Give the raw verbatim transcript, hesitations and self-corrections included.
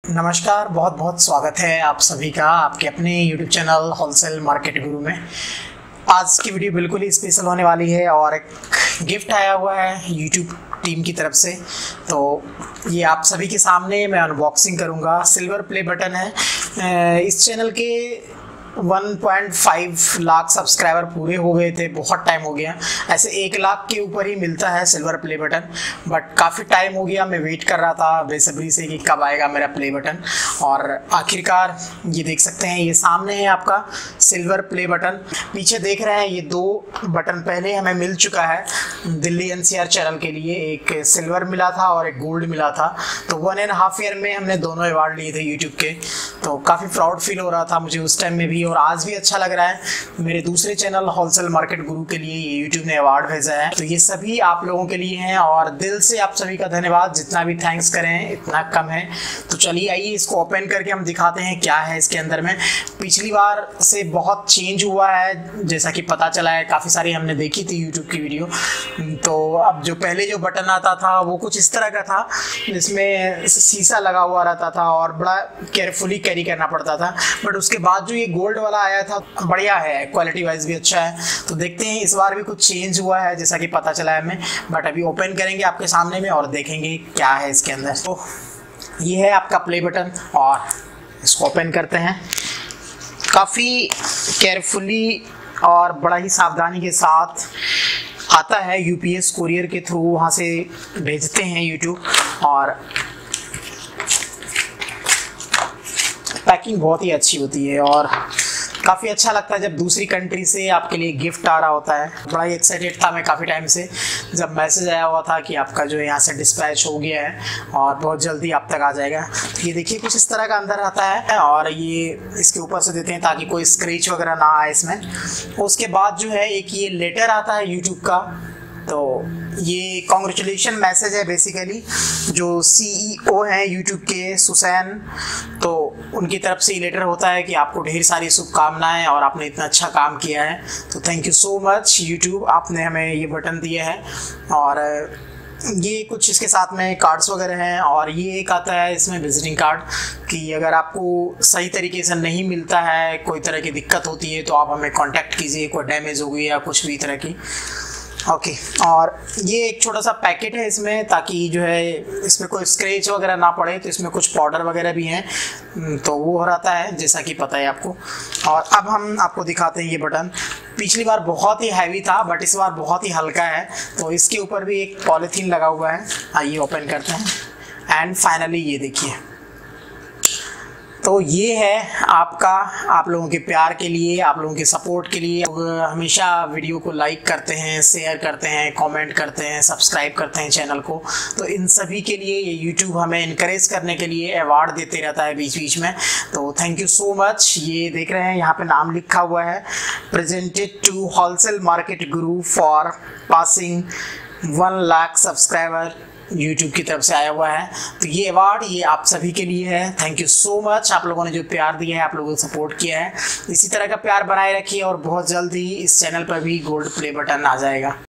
नमस्कार, बहुत बहुत स्वागत है आप सभी का आपके अपने YouTube चैनल होलसेल मार्केट गुरु में। आज की वीडियो बिल्कुल ही स्पेशल होने वाली है और एक गिफ्ट आया हुआ है YouTube टीम की तरफ से, तो ये आप सभी के सामने मैं अनबॉक्सिंग करूँगा। सिल्वर प्ले बटन है। इस चैनल के one point five lakh subscriber पूरे हो गए थे, बहुत टाइम हो गया। ऐसे एक लाख के ऊपर ही मिलता है सिल्वर प्ले बटन, बट काफ़ी टाइम हो गया। मैं वेट कर रहा था बेसब्री से कि कब आएगा मेरा प्ले बटन, और आखिरकार ये देख सकते हैं, ये सामने है आपका सिल्वर प्ले बटन। पीछे देख रहे हैं ये दो बटन पहले हमें मिल चुका है Delhi N C R channel के लिए। एक सिल्वर मिला था और एक गोल्ड मिला था, तो वन एंड हाफ ईयर में हमने दोनों अवार्ड लिए थे यूट्यूब के। तो काफ़ी प्राउड फील हो रहा था मुझे उस टाइम में भी, और आज भी अच्छा लग रहा है। मेरे दूसरे चैनल होलसेल मार्केट गुरु के लिए ये यूट्यूब ने अवार्ड भेजा है, तो ये सभी आप लोगों के लिए हैं और दिल से आप सभी का धन्यवाद। जितना भी थैंक्स करें इतना कम है। तो चलिए आइए इसको ओपन करके हम दिखाते हैं क्या है इसके अंदर में। पिछली बार से बहुत चेंज हुआ है, जैसा कि पता चला है, काफ़ी सारी हमने देखी थी यूट्यूब की वीडियो। तो अब जो पहले जो बटन आता था वो कुछ इस तरह का था, जिसमें शीशा लगा हुआ रहता था और बड़ा केयरफुली कैरी करना पड़ता था। बट उसके बाद जो ये गोल्ड वाला आया था, बढ़िया है, क्वालिटी वाइज भी अच्छा है। तो देखते हैं इस बार भी कुछ चेंज हुआ है जैसा कि पता चला है हमें, बट अभी ओपन करेंगे आपके सामने में और देखेंगे क्या है इसके अंदर। तो ये है आपका प्ले बटन और इसको ओपन करते हैं। काफ़ी केयरफुली और बड़ा ही सावधानी के साथ आता है, यूपीएस कुरियर के थ्रू वहाँ से भेजते हैं यूट्यूब। और पैकिंग बहुत ही अच्छी होती है और काफ़ी अच्छा लगता है जब दूसरी कंट्री से आपके लिए गिफ्ट आ रहा होता है। बड़ा ही एक्साइटेड था मैं काफ़ी टाइम से, जब मैसेज आया हुआ था कि आपका जो यहाँ से डिस्पैच हो गया है और बहुत जल्दी आप तक आ जाएगा। तो ये देखिए कुछ इस तरह का अंदर आता है और ये इसके ऊपर से देते हैं ताकि कोई स्क्रैच वगैरह ना आए इसमें। उसके बाद जो है एक ये लेटर आता है यूट्यूब का, तो ये कॉन्ग्रेचुलेशन मैसेज है बेसिकली। जो सीईओ हैं यूट्यूब के, सुसैन, तो उनकी तरफ से ये लेटर होता है कि आपको ढेर सारी शुभकामनाएं और आपने इतना अच्छा काम किया है। तो thank you so much YouTube, आपने हमें ये बटन दिया है। और ये कुछ इसके साथ में कार्ड्स वगैरह हैं, और ये एक आता है इसमें विजिटिंग कार्ड कि अगर आपको सही तरीके से नहीं मिलता है, कोई तरह की दिक्कत होती है, तो आप हमें कांटेक्ट कीजिए, कोई डैमेज हो गई या कुछ भी तरह की। ओके okay, और ये एक छोटा सा पैकेट है इसमें, ताकि जो है इसमें कोई स्क्रैच वगैरह ना पड़े। तो इसमें कुछ पाउडर वगैरह भी हैं, तो वो हो रहता है जैसा कि पता है आपको। और अब हम आपको दिखाते हैं ये बटन। पिछली बार बहुत ही हैवी था, बट इस बार बहुत ही हल्का है। तो इसके ऊपर भी एक पॉलीथीन लगा हुआ है, आइए ओपन करते हैं। एंड फाइनली ये देखिए, तो ये है आपका, आप लोगों के प्यार के लिए, आप लोगों के सपोर्ट के लिए। लोग हमेशा वीडियो को लाइक करते हैं, शेयर करते हैं, कमेंट करते हैं, सब्सक्राइब करते हैं चैनल को। तो इन सभी के लिए ये यूट्यूब हमें इनकरेज करने के लिए अवार्ड देते रहता है बीच बीच में। तो थैंक यू सो मच। ये देख रहे हैं यहाँ पे नाम लिखा हुआ है, presented to wholesale market Guru for passing one lakh subscriber, YouTube की तरफ से आया हुआ है। तो ये अवार्ड ये आप सभी के लिए है। थैंक यू सो मच, आप लोगों ने जो प्यार दिया है, आप लोगों ने सपोर्ट किया है, इसी तरह का प्यार बनाए रखिए और बहुत जल्दी इस चैनल पर भी गोल्ड प्ले बटन आ जाएगा।